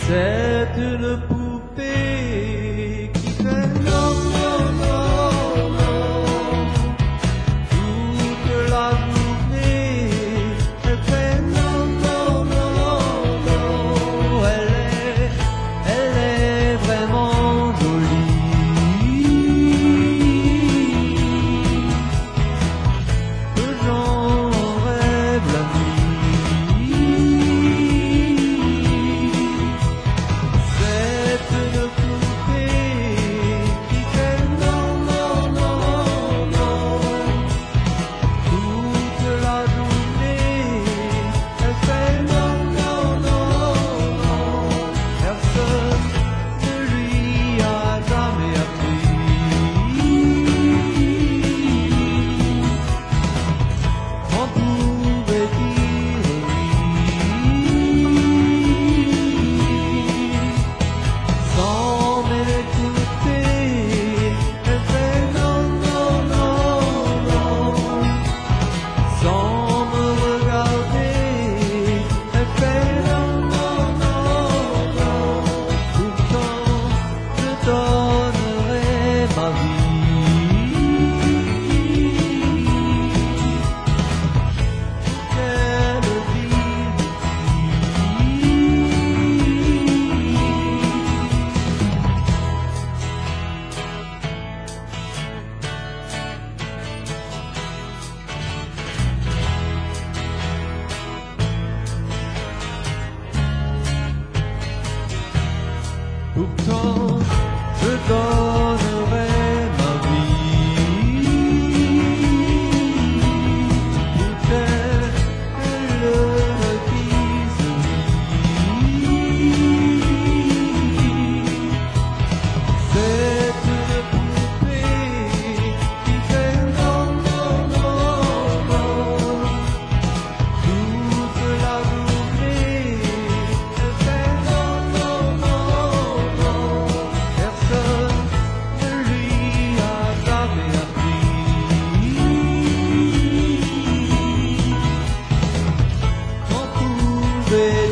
C'est une poupée qui fait non, non, non, non. Toute la journée, elle fait non, non, non, non. Elle est vraiment jolie. Que j'en rêve la nuit. C'est une poupée qui fait non, non, non, non. Toute la journée, elle fait non, non, non, non. Personne ne lui a jamais appris. On pouvait dire oui. Sans m'écouter, elle fait non, non, non, non. Sans me regarder, elle fait non, non, non, non. Pourtant, je donnerai ma vie qu'elle vive Pourtant, je donnerai ma vie pour qu'elle me dise oui. C'est une poupée qui fait non, non, non, non. Toute la journée, elle fait non, non, non, non. Personne ne lui a jamais appris. On pouvait